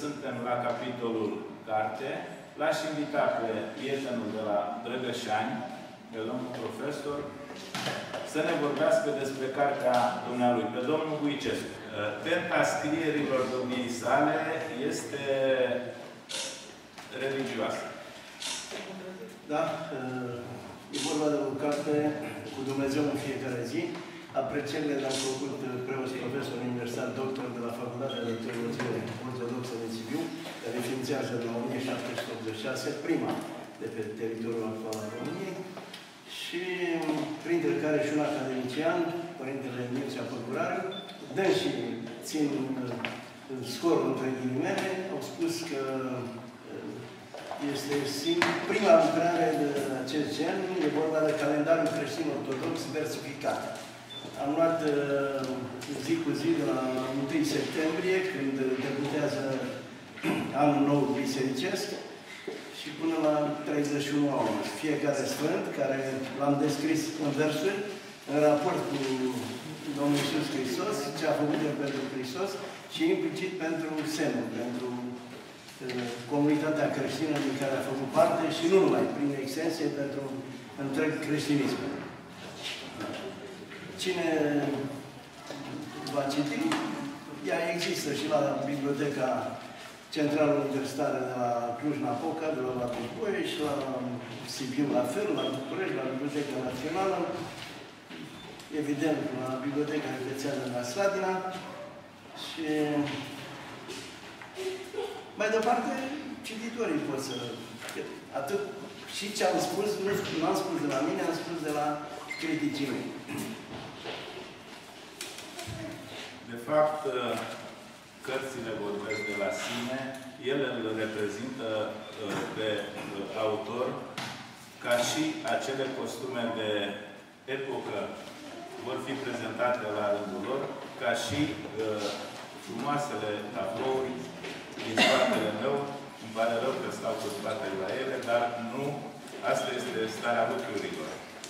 suntem la capitolul carte. L-aș invita pe prietenul de la Drăgășani, pe domnul profesor, să ne vorbească despre cartea dumnealui, pe domnul Guicescu. Tenta scrierilor domniei sale este religioasă. Da, e vorba de o carte cu Dumnezeu în fiecare zi. Aprecierile le-am făcut preoți profesor universitar doctor de la Facultatea de Teologie Ortodoxă din Sibiu, care ființează de la 1786, prima de pe teritoriul actual al României, și printre care și un academician, Părintele Mircea Păcurariu, dânsii țin scorul între ghilimele, au spus că este prima lucrare de acest gen, e vorba de calendarul creștin ortodox versificat. Am luat zi cu zi de la 1 septembrie, când debutează anul nou bisericesc, și până la 31 august. Fiecare sfânt, care l-am descris în versuri, în raport cu Domnul Iisus Hristos, ce a făcut El pentru Hristos și implicit pentru semnul, pentru comunitatea creștină din care a făcut parte și nu numai, prin extensie, pentru întreg creștinism. Cine va citi, ea există și la Biblioteca Centrală Universitară de la Cluj-Napoca, de la București, și la Sibiu la fel, la București, la Biblioteca Națională, evident, la Biblioteca Județeană de la Sladina. Și mai departe, cititorii pot să... Atât și ce am spus, nu am spus de la mine, am spus de la criticii mei. De fapt, cărțile vorbesc de la sine, ele îl reprezintă pe autor, ca și acele costume de epocă vor fi prezentate la rândul lor, ca și frumoasele tablouri din spatele meu. Îmi pare rău că stau cu spatele la ele, dar nu, asta este starea lucrurilor.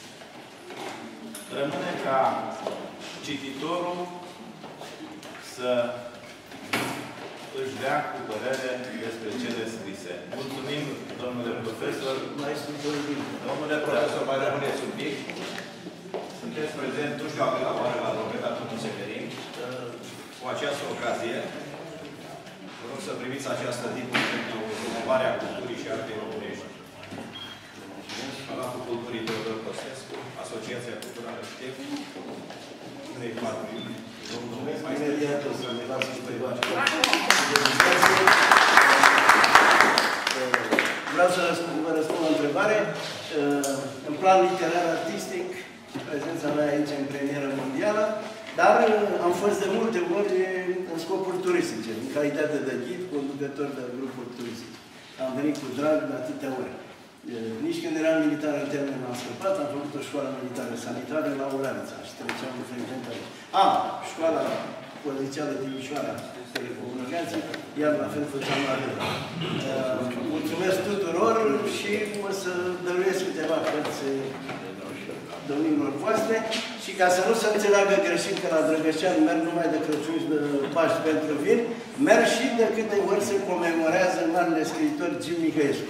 Rămâne ca cititorul să își dea cu părere despre cele scrise. Mulțumim, domnule profesor. Domnule profesor, mai rămâneți un pic. Sunteți prezent, nu știu dacă la oară la Robert domnul Severin. Cu această ocazie, vă rog să primiți această diplomă pentru promovarea culturii și artei românești. Palatul Culturii Teodor Costescu, Asociația Culturală Ștef, 3-4 iulie. Imediat o să ne las cuiva. Vreau să vă răspund la întrebare. În plan literar-artistic, prezența mea aici în premieră mondială, dar am fost de multe ori în scopuri turistice, în calitate de ghid, conducător de grupuri turistice. Am venit cu drag de atâtea ori. Nici când eram militar în termen am scăpat, am făcut o școală militară sanitară la Uranița și treceam în frecvent aici. Școala polițială Timișoara, telecomunicații, iar la fel făceam la fel. Mulțumesc tuturor și o să dăruiesc câteva cărți domnilor voastre și ca să nu se înțeleagă greșit că la Drăgășani merg numai de Crăciun și de Paști pentru vin, merg și de câte ori se comemorează marele scriitor Gil Mihaescu.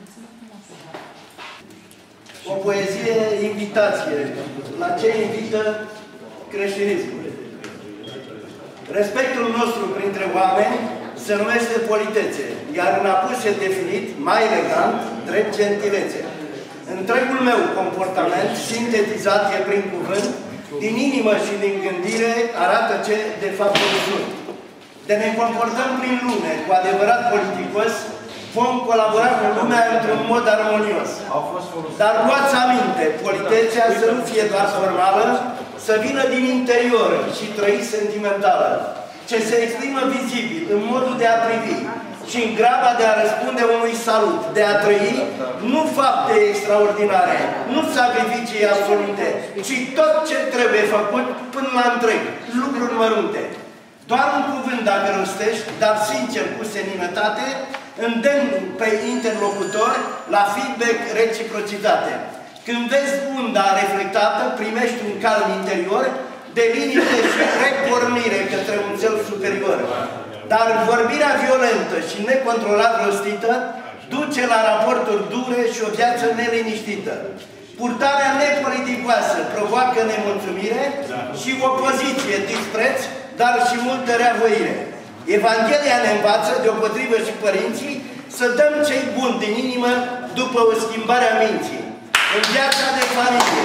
O poezie invitație. La ce invită creștinismul? Respectul nostru printre oameni se numește politețe, iar în apus e definit, mai elegant, drept gentilețe. Întregul meu comportament, sintetizat e prin cuvânt, din inimă și din gândire, arată ce de fapt sunt. De ne comportăm prin lume cu adevărat politicos, vom colabora cu lumea într-un mod armonios. Dar luați aminte, politețea să nu fie doar formală, să vină din interior și trăi sentimentală, ce se exprimă vizibil în modul de a privi și în graba de a răspunde unui salut, de a trăi, nu fapte extraordinare, nu sacrificii absolute, ci tot ce trebuie făcut până la întreg, lucruri mărunte. Doar un cuvânt dacă rostești, dar sincer, cu seninătate, îndemn pe interlocutor la feedback reciprocitate. Când vezi unda reflectată, primești un calm interior, de liniște și repornire către un cel superior. Dar vorbirea violentă și necontrolat rostită duce la raporturi dure și o viață neliniștită. Purtarea nepoliticoasă provoacă nemulțumire și opoziție, dispreț, dar și multă reavoire. Evanghelia ne învață, deopotrivă și părinții, să dăm cei buni din inimă după o schimbare a minții. În viața de familie.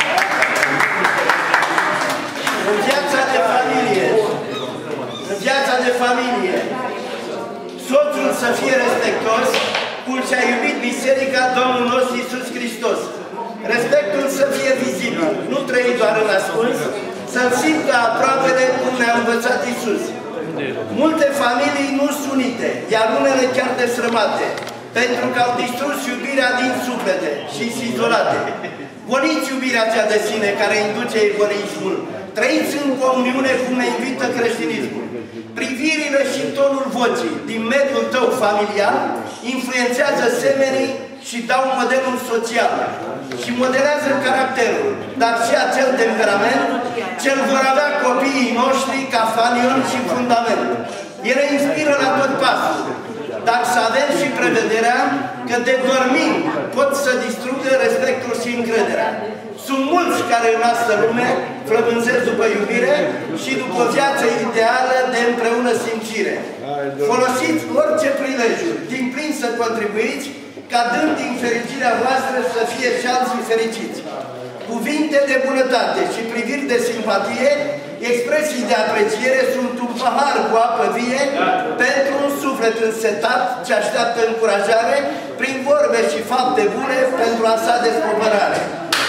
În viața de familie. În viața de familie. Soțul să fie respectos, cum și-a iubit Biserica Domnul nostru Iisus Hristos. Respectul să fie vizibil, nu trăi doar în ascuns, să-l simtă aproapele cum ne-a învățat Iisus. Multe familii nu sunt unite, iar unele chiar destrămate, pentru că au distrus iubirea din suflete și izolate. Goniți iubirea cea de sine care induce egoismul, trăiți în comuniune cum ne invită creștinismul. Privirile și tonul vocii din mediul tău familial influențează semenii și dau modelul social și modelează caracterul, dar și acel temperament ce vor avea copiii noștri ca fanion și fundament. Ele inspiră la tot pasul, dar să avem și prevederea că de dormim pot să distrugă respectul și încrederea. Sunt mulți care în asta lume flămânzesc după iubire și după o viață ideală de împreună simțire. Folosiți orice prilejuri din plin să contribuiți ca dând din fericirea voastră să fie și alții fericiți. Cuvinte de bunătate și priviri de simpatie, expresii de apreciere sunt un pahar cu apă vie pentru un suflet însetat ce așteaptă încurajare prin vorbe și fapte bune pentru a sa despovărare.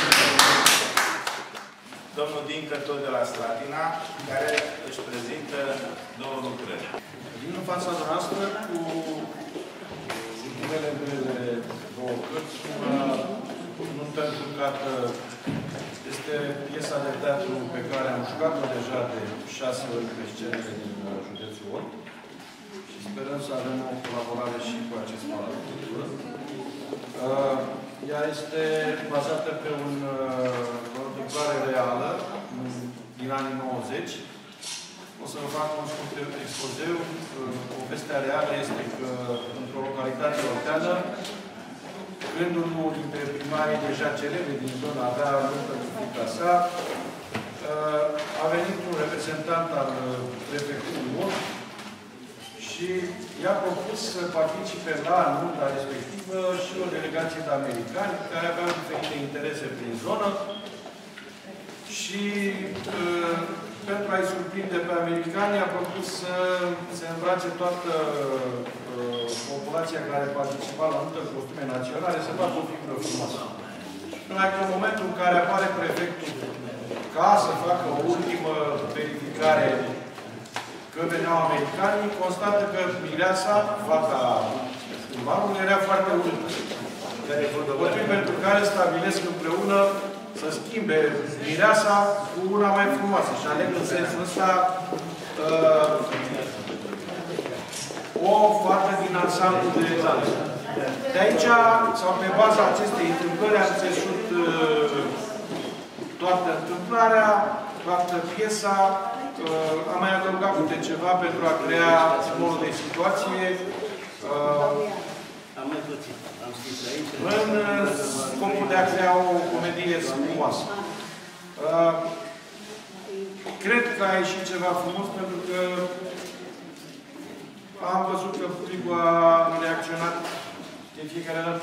Domnul Dincă, tot de la Slatina, care își prezintă două lucrări. Vin în fața noastră cu ultimele mele două cărți. Nu pentru că este piesa de teatru pe care am jucat-o deja de 6 ori pe scenele din județul Olt și sperăm să avem o colaborare și cu acest paracultură. Ea este bazată pe o întâmplare reală din anii 90. O să vă fac un scurt expozeu. Povestea reală este că într-o localitate olteană, când unul dintre primarii deja celebri din zona avea luptă cu fiica sa, a venit un reprezentant al prefectului Olt și i-a propus să participe la nunta respectivă și o delegație de americani care aveau diferite interese prin zonă și pentru a-i surprinde pe americani a propus să se îmbrace toată populația care participa la nuntă în costume naționale să facă o figură frumoasă. Numai că în momentul în care apare prefectul ca să facă o ultimă verificare că veneau americanii, constată că mireasa, fata primarului, era foarte urâtă. Motiv pentru care stabilesc împreună să schimbe mireasa cu una mai frumoasă și aleg în sensul ăsta o fată din ansamblu de examen. De aici, sau pe baza acestei întâmplări, am țesut toată întâmplarea, toată piesa, am mai adăugat câte ceva pentru a crea modul de situație. În scopul de a crea o comedie frumoasă. Cred că a ieșit ceva frumos pentru că am văzut că publicul a reacționat de fiecare dată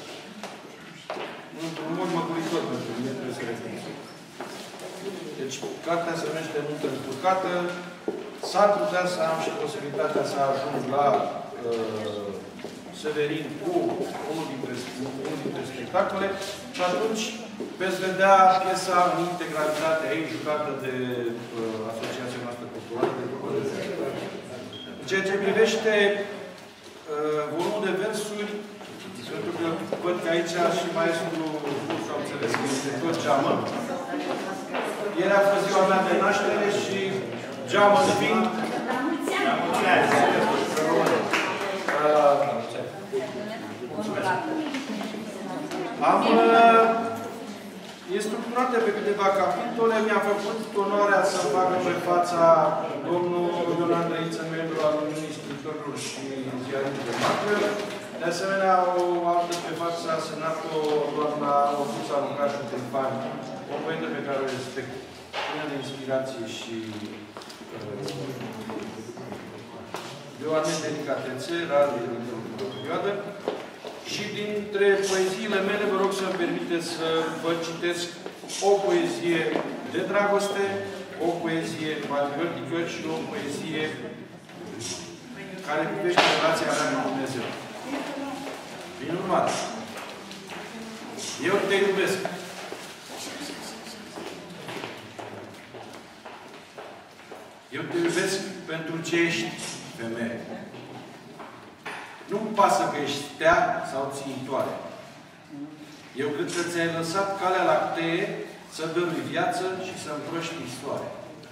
într-un mod măguritor pentru mine, trebuie să recunosc. Deci, cartea se numește Nuntă încurcată. S-ar putea să am și posibilitatea să ajung la Severin cu unul dintre spectacole și atunci veți vedea piesa în integralitate aici, jucată de Asociația noastră culturală de ceea ce privește volumul de versuri, pentru că văd că aici și maestrul Bursu am înțeles că este tot geamă. Ieri a fost ziua mea de naștere și geamă în vin. E structurată pe câteva capitole. Mi-a făcut onoarea să fac pe fața domnul Ionan Drăiță, membru membru al Uniunii Scriitorilor și Ziarist de Macrel. De asemenea, o altă pe față a semnat-o doamna Ofuța Lucașu Tefan, o poetă pe care o respect, plină de inspirație și de o anumită delicatețe, rar de într-o perioadă. Și dintre poeziile mele, vă rog să-mi permiteți să vă citesc o poezie de dragoste, o poezie patriotică și o poezie care privește relația mea cu Dumnezeu. Prin urmare, eu te iubesc. Eu te iubesc pentru ce ești, femeie. Nu-mi pasă că ești stea sau ținitoare. Eu cred că ți-ai lăsat calea lactee să dămi viață și să împrăști soare.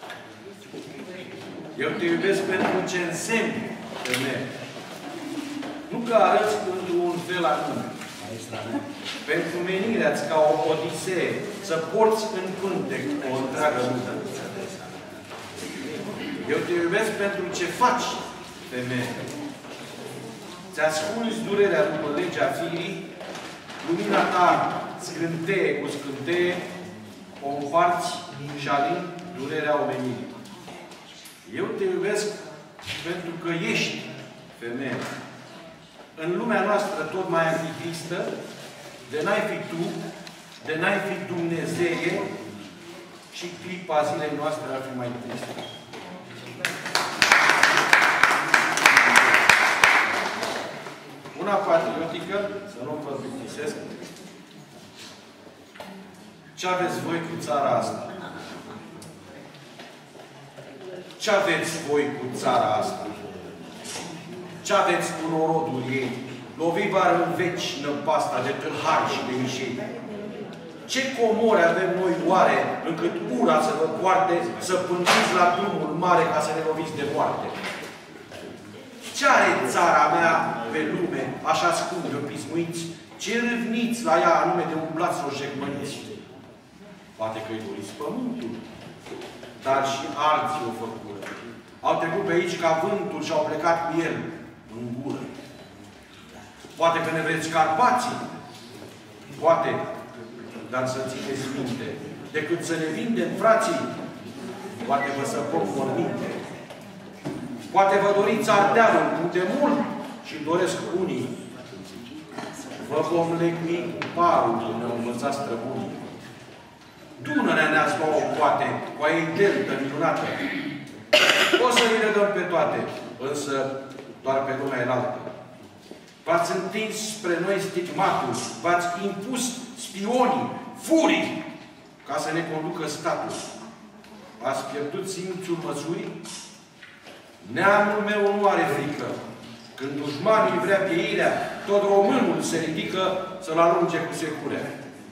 Eu te iubesc pentru ce însemni, femeie. Nu că arăți într-un fel anume. Pentru menirea-ți ca o odisee să porți în pântec o întreagă lume. Eu te iubesc pentru ce faci, femeie. Ți-ascunzi durerea după legea firii, lumina ta scânteie cu scânteie, o împarți și alin durerea omenirii. Eu te iubesc pentru că ești femeie. În lumea noastră tot mai activistă, de n-ai fi tu, de n-ai fi Dumnezeie, și clipa zilei noastre ar fi mai tristă. Una patriotică, să nu vă plictisesc. Ce aveți voi cu țara asta? Ce aveți voi cu țara asta? Ce aveți cu norodul ei? Lovivar în veci năpasta de tâlhari și de mișei. Ce comori avem noi oare încât ura să vă poarte să pândiți la drumul mare ca să ne loviți de moarte? Ce are țara mea pe lume, așa scumpi-o pismuiți? Ce râvniți la ea anume de umblați o jecmăniți? Poate că-i doriți pământul, dar și alții o făcură. Au trecut pe aici ca vântul și au plecat cu el în gură. Poate că ne vreți Carpații. Poate, dar să țineți minte, decât să ne vindem frații, poate vă săpăm morminte. Poate vă doriți Ardealul, cum de mult și doresc unii. Vă vom legui cu parul când ne-au învățat străbunii. Dunărea ne-ați luat-o poate, cu a ei deltă minunată. O să îi le dăm pe toate, însă doar pe lumea înaltă. V-ați întins spre noi stigmatul, v-ați impus spionii, furii, ca să ne conducă statul. Ați pierdut simțul măsurii? Neamul meu nu are frică. Când dușmanul vrea pieirea, tot românul se ridică să-l arunce cu securea.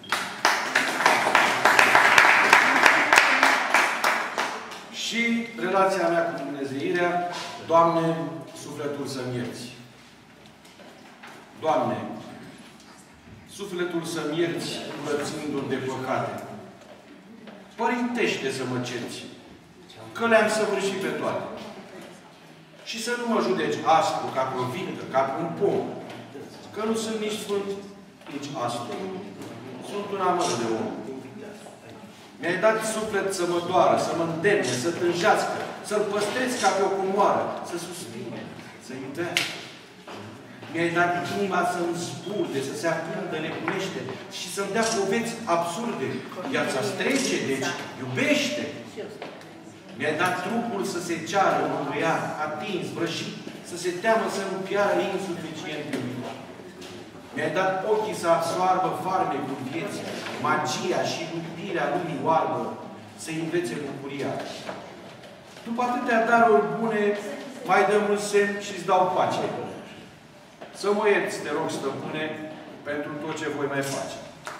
Și relația mea cu Dumnezeirea, Doamne, sufletul să-mi ierți. Doamne, sufletul să-mi ierți, curățindu-l de păcate. Părintește să mă cerți, că le-am săvârșit pe toate. Și să nu mă judeci aspru, ca pe o vintă, ca pe un pom. Că nu sunt nici sfânt, nici aspru. Sunt un amăr de om. Mi-ai dat suflet să mă doară, să mă îndemne, să tânjească, să-l păstrez ca pe o comoară, să suspine, să iubească. Mi-ai dat inima să-mi zburde, să se aprindă nebunește și să-mi dea poveți absurde. Viața strece, deci iubește. Mi-ai dat trupul să se ceară, mângâiat, atins, vrăjit, să se teamă să nu piară insuficient iubit. Mi-ai dat ochii să absoarbă farmecul vieții, magia și iubirea lumii oarbă, să-i învețe bucuria. După atâtea daruri bune, mai dăm un semn și-ți dau pace. Să mă ierți, te rog, stăpâne, pentru tot ce voi mai face.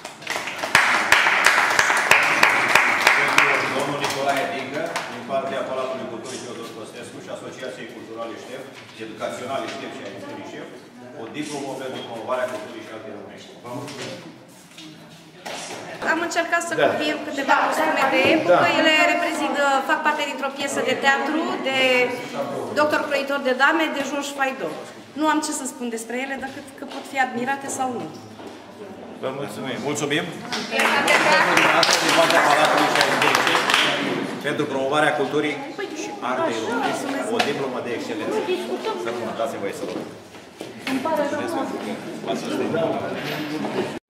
Domnul Nicolae Digă, din partea Palatului Culturii Teodor Costescu și Asociației Culturale Ștef, Educaționale Ștef și a Educării Ștef, o diplomă pentru promovarea culturii și alte românești. Vă mulțumesc! Am încercat să copiem câteva costume de epocă. Ele fac parte dintr-o piesă de teatru de doctor croitor de dame de Georges Feydeau. Nu am ce să spun despre ele, decât că pot fi admirate sau nu. Vă mulțumim. Mulțumim pentru promovarea culturii și artei românești, o diplomă de excelență. Să rămână, dați-mi voie să vă rog. Mulțumesc pentru că v-ați susținut.